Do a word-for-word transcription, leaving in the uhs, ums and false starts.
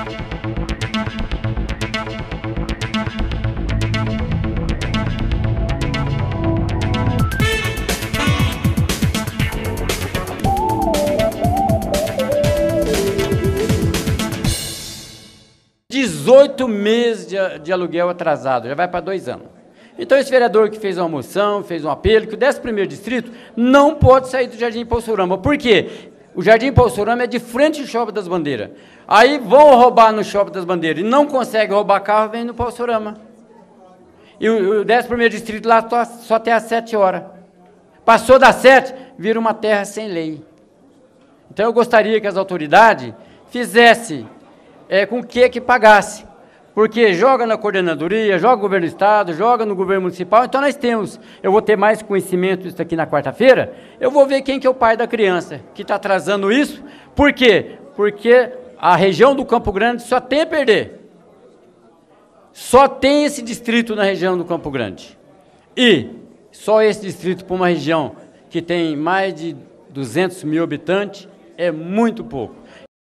dezoito meses de, de aluguel atrasado, já vai para dois anos. Então, esse vereador que fez uma moção, fez um apelo, que o décimo primeiro distrito não pode sair do Jardim Poussorama. Por quê? O Jardim Poussorama é de frente ao Shopping das Bandeiras. Aí vão roubar no Shopping das Bandeiras e não consegue roubar carro, vem no Poussorama. E o, o décimo primeiro distrito lá só, só até às sete horas. Passou das sete, vira uma terra sem lei. Então, eu gostaria que as autoridades fizessem É, com o que que pagasse, porque joga na coordenadoria, joga no governo do estado, joga no governo municipal, então nós temos, eu vou ter mais conhecimento disso aqui na quarta-feira, eu vou ver quem que é o pai da criança, que está atrasando isso, por quê? Porque a região do Campo Grande só tem a perder, só tem esse distrito na região do Campo Grande, e só esse distrito para uma região que tem mais de duzentos mil habitantes, é muito pouco.